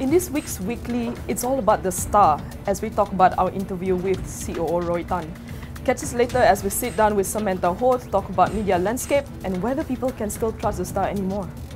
In this week's Weekly, it's all about the Star as we talk about our interview with COO Roy Tan. Catch us later as we sit down with Samantha Ho to talk about media landscape and whether people can still trust the Star anymore.